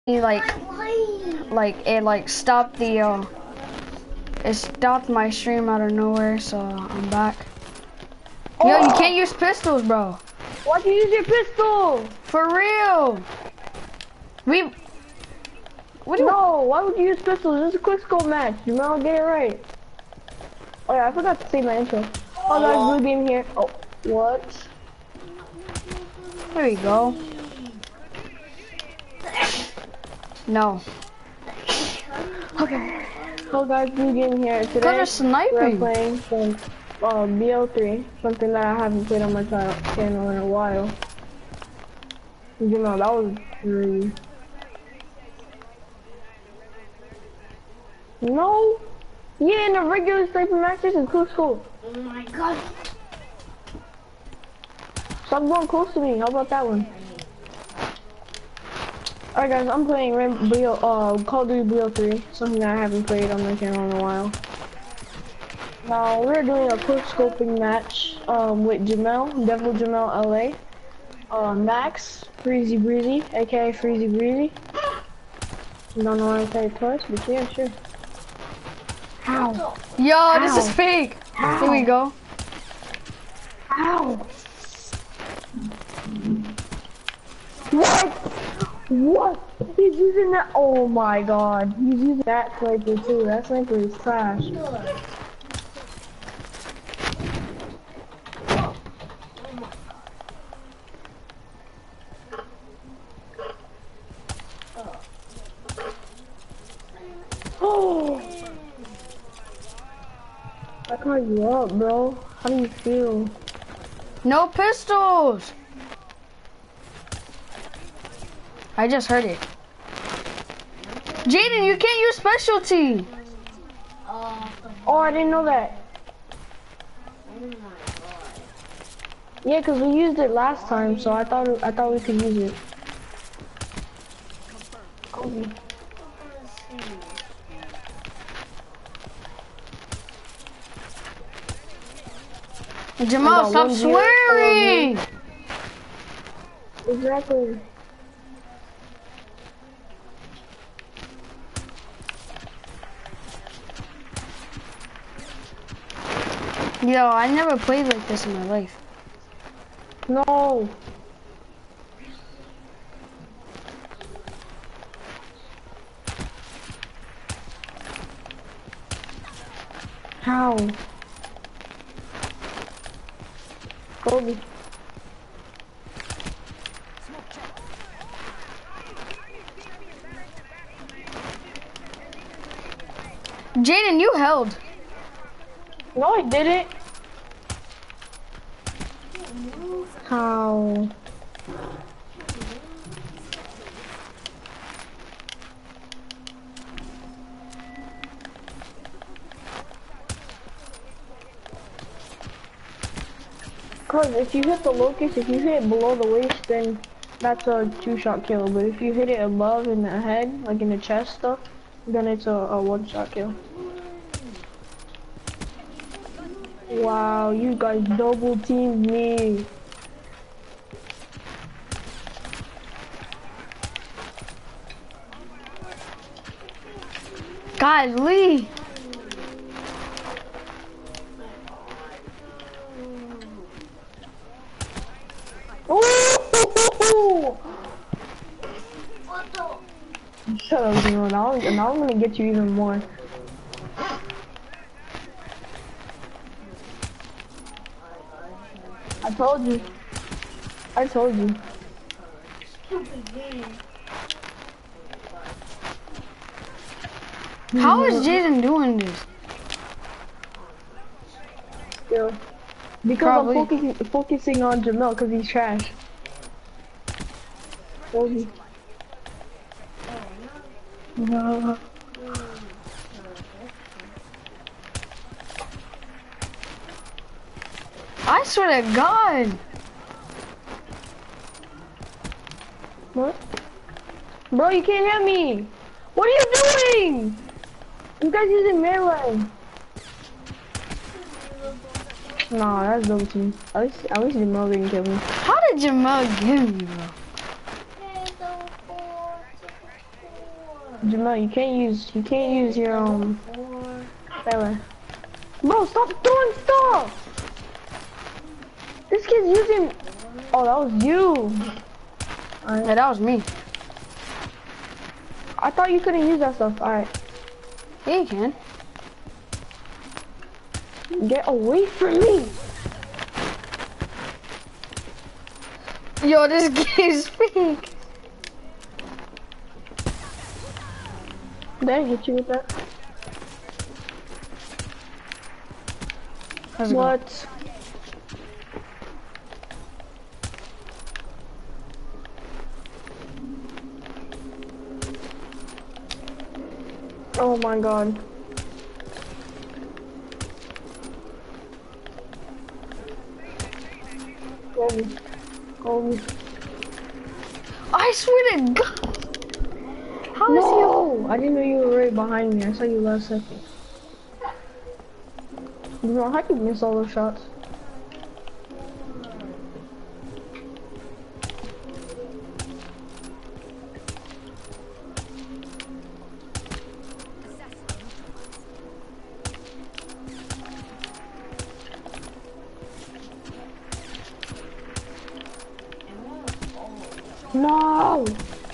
It stopped it stopped my stream out of nowhere, so I'm back. Oh! Yo, you can't use pistols, bro. Why'd you use your pistol? For real. No, why would you use pistols? This is a quick scope match. You might get it right. Oh yeah, I forgot to say my intro. Oh, guys, blue game here. Oh, what? There we go. No. Okay. Oh guys, blue game here. Today They're sniping. we're playing some BO3, something that I haven't played on my channel in a while. You know, that was really... No! Yeah, in the regular sniper matches is close scope. Oh my god. Stop going close to me. How about that one? Alright guys, I'm playing Call of Duty BO3, something that I haven't played on my channel in a while. Now we're doing a quick scoping match with Jamel, Devil Jamel LA, Max, Freezy Breezy, aka Freezy Breezy. Don't know why I said it twice, but yeah, sure. How? Yo, Ow. this is fake. Ow. Here we go. Ow! What? What? He's using that. Oh my god. He's using that sniper too. That sniper is trash. Oh! I caught you up, bro. How do you feel? No pistols. I just heard it. Jaden, you can't use specialty. Oh, I didn't know that. Yeah, cause we used it last time, so I thought we could use it. Kobe. Jamal, stop swearing. Exactly. Yo, I never played like this in my life. No. How? Kobe. Jaden, you held. No, I didn't. How? Cause if you hit the locust, if you hit it below the waist, then that's a 2-shot kill. But if you hit it above in the head, like in the chest stuff, then it's a 1-shot kill. Wow, you guys double teamed me. Golly. Ooh! Shut up, Zeno. Now I'm gonna get you even more. I told you. I told you. How is Jaden doing this? Still. Because Probably. I'm focusing on Jamel because he's trash. Told you. No. I swear to God. What? Bro, you can't hit me. What are you doing? You guys using melee. Nah, that's double team. At least Jamal didn't kill me. How did Jamal get me, bro? Jamal, you can't use your Taylor. Bro, stop throwing stuff! This kid's using, oh, that was you. Alright. Yeah, that was me. I thought you couldn't use that stuff. Alright. Yeah, you can. Get away from me! Yo, this game's fake. Did I hit you with that? How's it What? Oh my god. Go. I swear to God. How is No! I didn't know you were right behind me. I saw you last second. You know, how could you miss all those shots? No!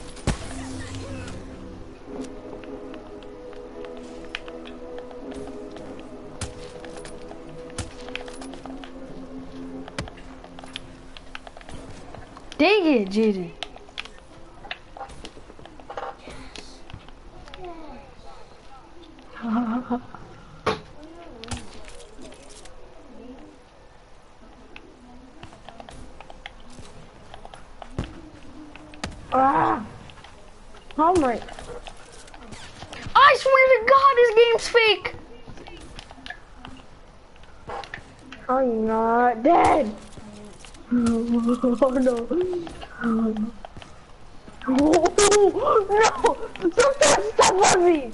Dang it, Jaden. Ah! How am I? I swear to God, this game's fake. I'm not dead! Oh no! Oh, no! Stop on me!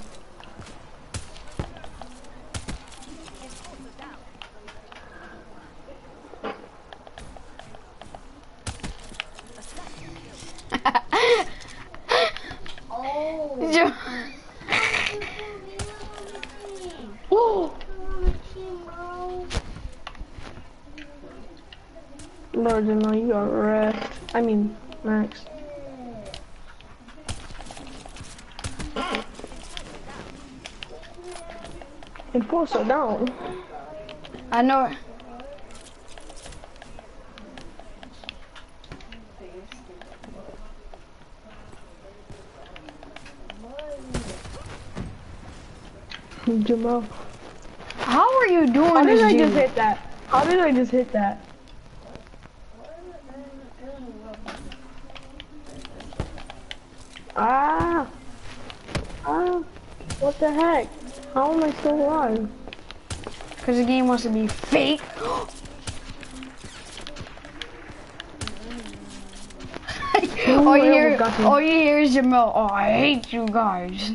Oh! Lord, no, you are wrecked. I mean, Max. Enforcer down. I know it. Jamal. How are you doing How this, did I Jaden? just hit that? How did I just hit that? Ah! Ah! What the heck? How am I still alive? Because the game wants to be fake. all you hear is Jamal. Oh, I hate you guys.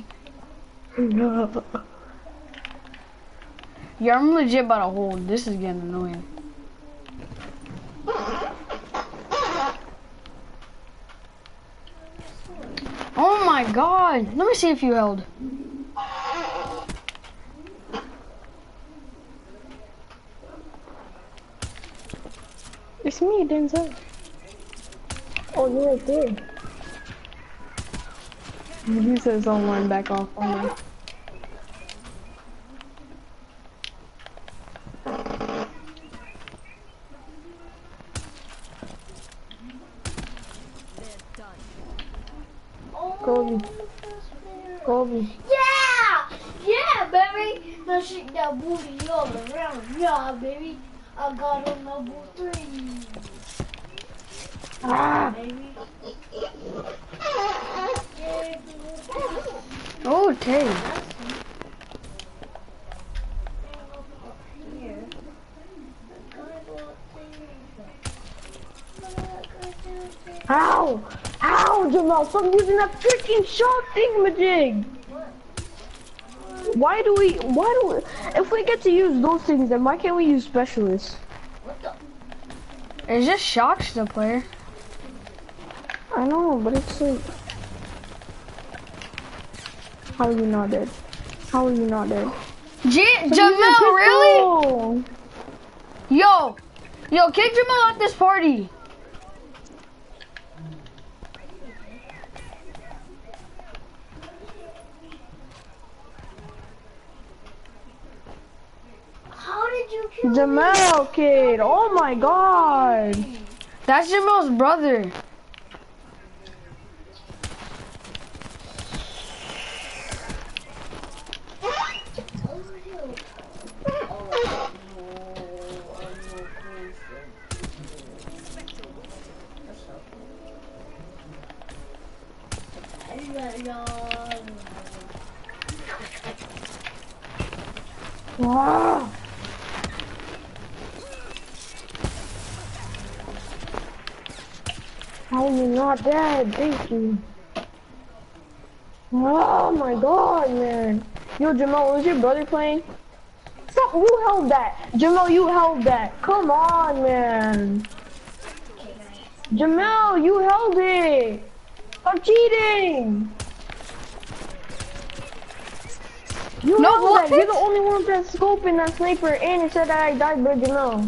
Yeah, I'm legit about to hold. This is getting annoying. Oh my God. Let me see if you held. It's me, Denzel. Oh, you're right there. He says online, back off online. Kobe. Yeah, baby. Now shake that booty all around. Yeah, baby. I got on number 3. Ah! Baby. Oh, Tay. Ow! Ow, Jamal! Stop using that freaking shot thingamajig! Why do we, if we get to use those things, then why can't we use specialists? It just shocks the player. I know, but it's like... How are you not dead? How are you not dead? Jamel, really? Yo, kick Jamel out this party. How did you kill Jamel, kid. Oh my god. That's Jamel's brother. Wow. How are you not dead? Thank you. Oh my god, man. Yo, Jamal, was your brother playing? Stop, you held that. Jamal, you held that. Come on, man. Jamal, you held it. Stop cheating. You No, held what? that. You're the only one with that scope and that sniper, and it said that I died by Jamal.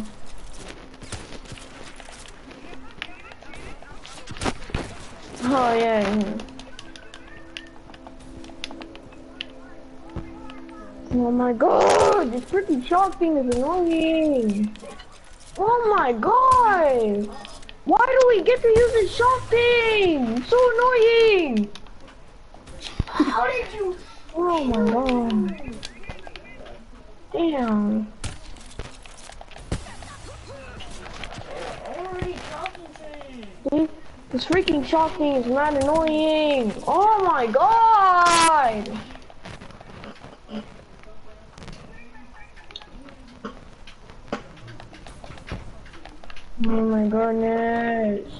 Oh, yeah. Oh my god, this freaking shark thing is annoying. Oh my god. Why do we get to use this shark thing? It's so annoying. How did you? Oh my god. Damn. This freaking shark thing is mad annoying. Oh my god. Oh my goodness.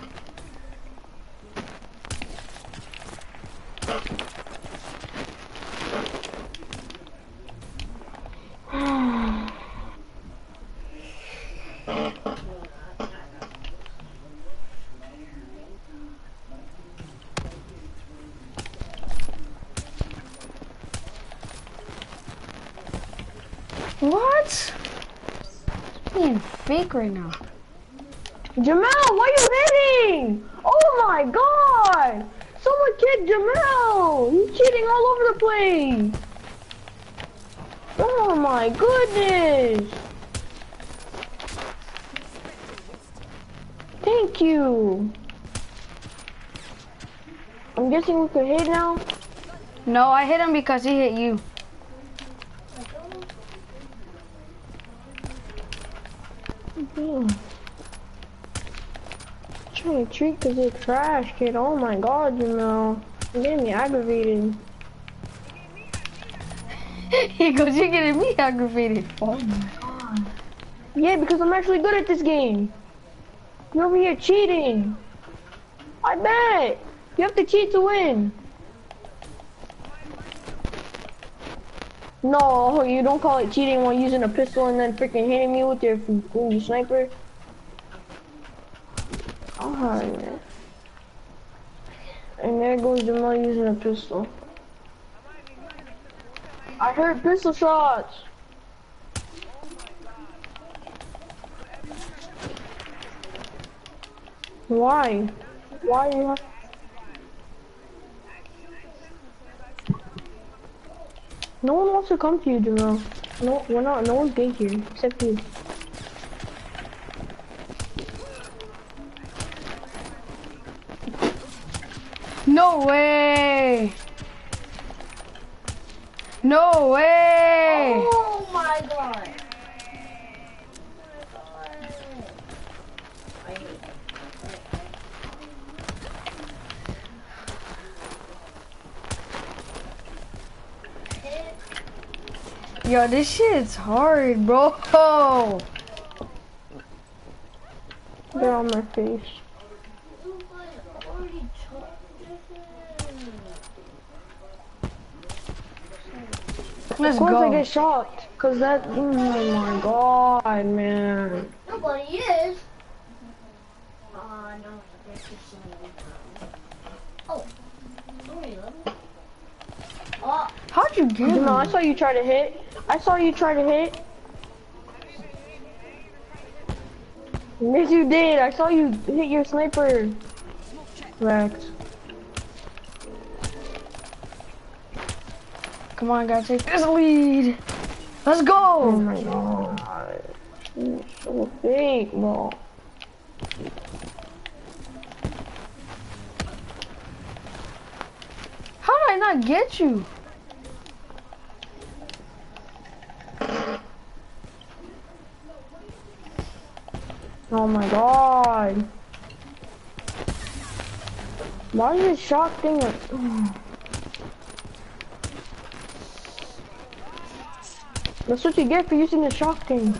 What? It's being fake right now. Jamal, why are you hitting? Oh my god! Someone kicked Jamal! He's cheating all over the place! Oh my goodness! Thank you! I'm guessing we can hit now? No, I hit him because he hit you. Damn. Trying to treat cause you're trash, kid. Oh my god, Jamal. You're getting me aggravated. He goes, you're getting me aggravated. Oh my god. Yeah, because I'm actually good at this game. You're over here cheating. I bet. You have to cheat to win. No, you don't call it cheating while using a pistol and then freaking hitting me with your sniper. Alright, man. And there goes Jamal using a pistol. I heard pistol shots. Why? Why you have... No one wants to come to you, Jamal. No, we're not. No one's gay here except you. No way! No way! Oh my god! Yo, this shit's hard, bro. They're on my face. Let's Of course go. I get shocked, cause that, oh my god, man. Nobody is. No, there's just somebody. Oh, sorry, you get Jamal, me? I saw you try to hit. I saw you try to hit. Yes, you did. I saw you hit your sniper. Rex. Come on, gotta take this lead. Let's go. Oh my god. You're so fake, bro. How did I not get you? Oh my god. Why is this shock thing like... That's what you get for using the shock thing.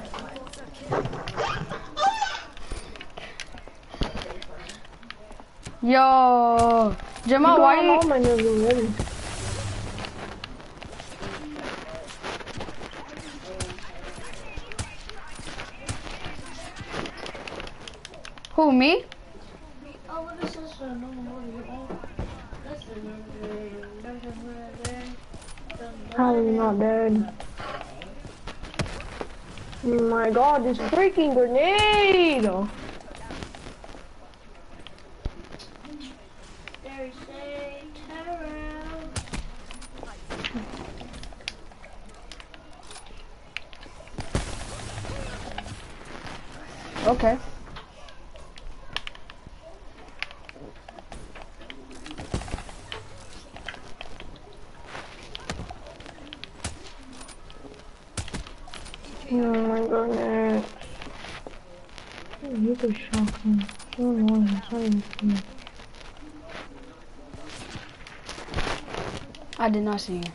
Yo, Jamal, why all you? my nerves already. Who, me? Oh, what is this? How are you not dead? Oh my god, this freaking grenade! There's a terror. Okay. Oh my goodness. You could shock me. So annoying. Sorry. I did not see you.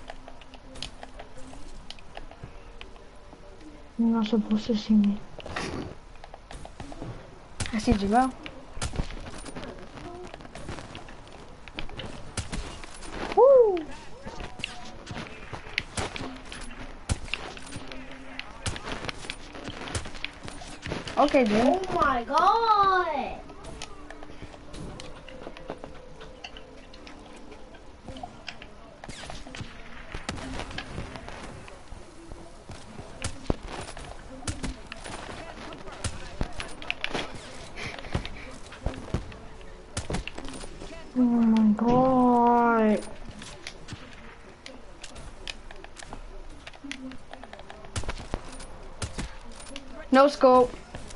You're not supposed to see me. I see Jamal. Woo! Okay, dude. Oh my god! Oh my god. No scope.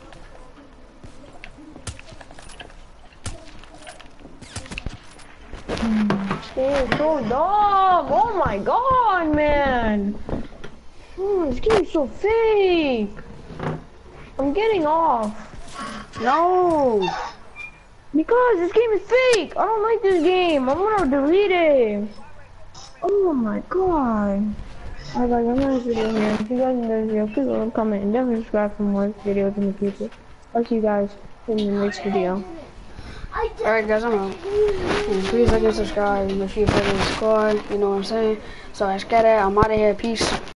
This is so dumb. Oh my god, man. Oh, this game is so fake. I'm getting off. No. Because this game is fake. I don't like this game. I'm gonna delete it. Oh my god. Alright guys, I'm gonna end this video here. If you guys enjoyed this video, please leave a comment and definitely subscribe for more videos in the future. I'll see you guys in the next video. Alright, guys, I'm out. And please like and subscribe if you're part of the squad. You know what I'm saying? So let's get it. I'm out of here. Peace.